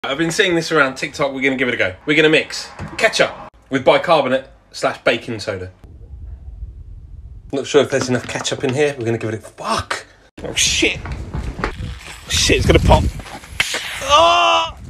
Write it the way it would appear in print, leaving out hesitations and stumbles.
I've been seeing this around TikTok. We're going to give it a go. We're going to mix ketchup with bicarbonate / baking soda. Not sure if there's enough ketchup in here. We're going to give it a... Fuck! Oh, shit! Shit, it's going to pop. Oh!